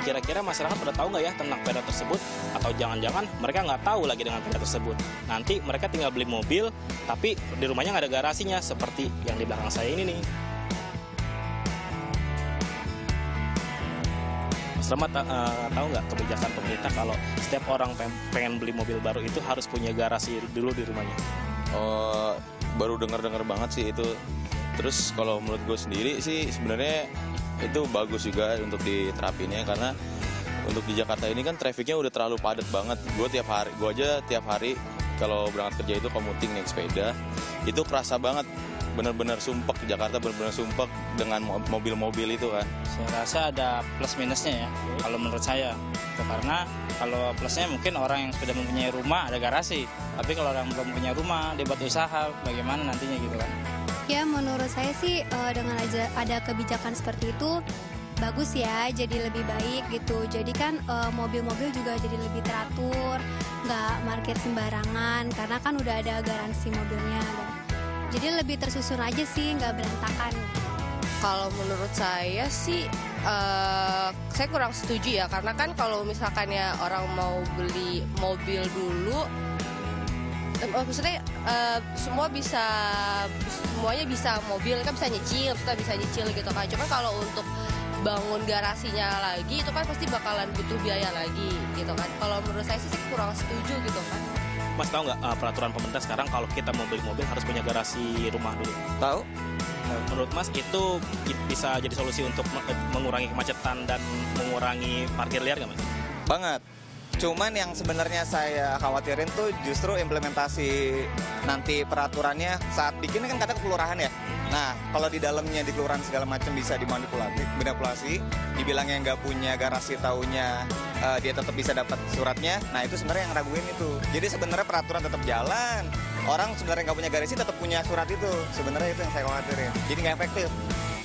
kira-kira masyarakat pada tahu nggak ya tentang perda tersebut? Atau jangan-jangan mereka nggak tahu lagi dengan perda tersebut. Nanti mereka tinggal beli mobil, tapi di rumahnya nggak ada garasinya, seperti yang di belakang saya ini nih. Selamat tahu nggak kebijakan pemerintah kalau setiap orang pengen beli mobil baru itu harus punya garasi dulu di rumahnya? Oh, baru dengar-dengar banget sih itu. Terus kalau menurut gue sendiri sih sebenarnya itu bagus juga untuk diterapinnya, karena untuk di Jakarta ini kan trafiknya udah terlalu padat banget. Gue aja tiap hari kalau berangkat kerja itu commuting naik sepeda, itu kerasa banget. Bener-bener sumpek di Jakarta, bener-bener sumpek dengan mobil-mobil itu kan. Saya rasa ada plus minusnya ya, kalau menurut saya. Karena kalau plusnya mungkin orang yang sudah mempunyai rumah ada garasi, tapi kalau orang belum punya rumah, dia buat usaha, bagaimana nantinya gitu kan. Ya menurut saya sih dengan ada kebijakan seperti itu bagus ya, jadi lebih baik gitu. Jadi kan mobil-mobil juga jadi lebih teratur, nggak parkir sembarangan, karena kan udah ada garansi mobilnya. Jadi lebih tersusun aja sih, nggak berantakan. Kalau menurut saya sih, saya kurang setuju ya, karena kan kalau misalkan ya orang mau beli mobil dulu, maksudnya semuanya bisa mobil, kan bisa nyicil, kita bisa nyicil gitu kan. Cuma kalau untuk bangun garasinya lagi, itu kan pasti bakalan butuh biaya lagi gitu kan. Kalau menurut saya sih kurang setuju gitu kan. Mas tahu nggak peraturan pemerintah sekarang kalau kita mau beli mobil harus punya garasi rumah dulu? Tahu? Menurut Mas itu bisa jadi solusi untuk mengurangi kemacetan dan mengurangi parkir liar nggak Mas? Banget. Cuman yang sebenarnya saya khawatirin tuh justru implementasi nanti peraturannya saat bikin kan kata kelurahan ya. Nah, kalau di dalamnya di kelurahan segala macam bisa dimanipulasi, dibilangnya nggak punya garasi, taunya dia tetap bisa dapat suratnya. Nah, itu sebenarnya yang raguin itu. Jadi sebenarnya peraturan tetap jalan. Orang sebenarnya nggak punya garasi tetap punya surat itu. Sebenarnya itu yang saya khawatirin. Jadi nggak efektif.